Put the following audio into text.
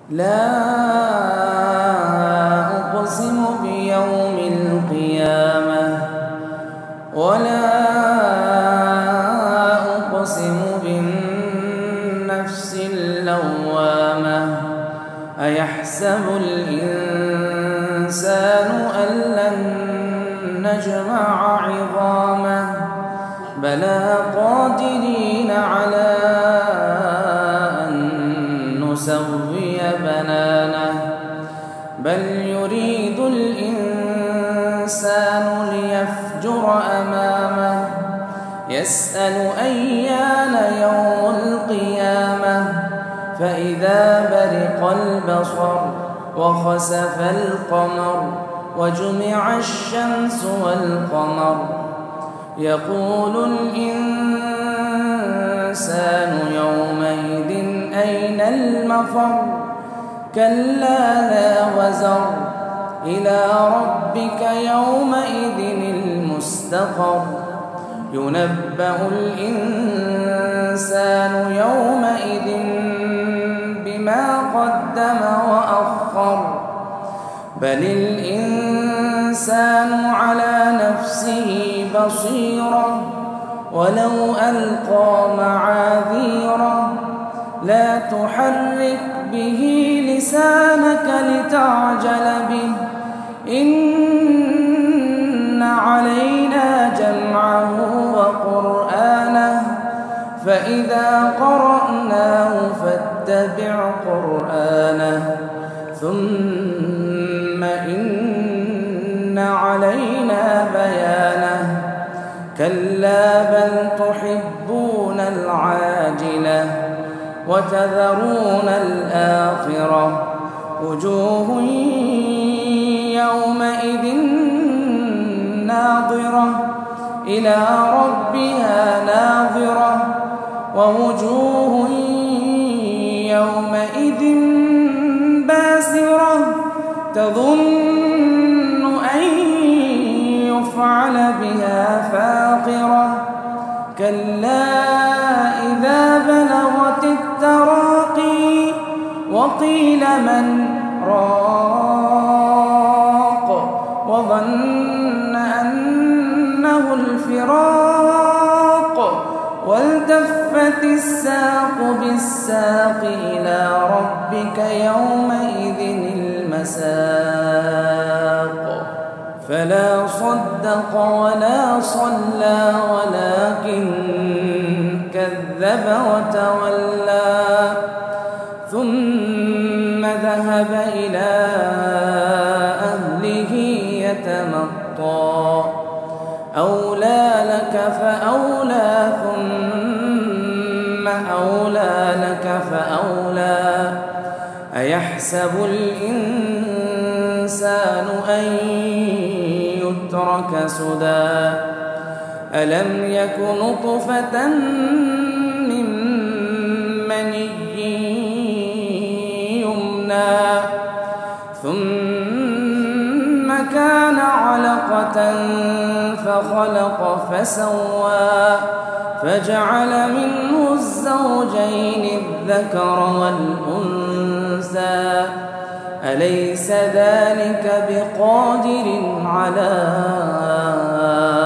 لا أقسم بيوم القيامة ولا أقسم بالنفس اللوامة أيحسب الإنسان أن لن نجمع عظامه بلى قادرين على أن نسوي بنانه بل يريد الإنسان ليفجر أمامه يسأل أيان يوم القيامة فإذا برق البصر وخسف القمر وجمع الشمس والقمر يقول الإنسان يومئذ أين المفر كلا لا وزر إلى ربك يومئذ المستقر ينبأ الإنسان يومئذ بما قدم وأخر بل الإنسان على نفسه بصيرة ولو ألقى معاذيره لا تحرك به لسانك لتعجل به إن علينا جمعه وقرآنه فإذا قرأناه فاتبع قرآنه ثم إن علينا بيانه كلا بل تحبون العاجلة وتذرون الآخرة وجوه يومئذ ناظرة إلى ربها ناظرة ووجوه يومئذ باسرة تظن أن يفعل بها فاقرة كلا إذا بلغت التراقي وقيل من راق وظن أنه الفراق والتفت الساق بالساق إلى ربك يومئذ المساق فلا صدق ولا صلى ولكن كذب وتولى ثم ذهب إلى أهله يتمطى أولى لك فأولى ثم أولى لك فأولى أيحسب الإنسان أن يترك سدى ألم يك نطفة من مني يمنى ثم كان علقة فخلق فسوى فجعل منه الزوجين الذكر والأنثى أليس ذلك بقادر على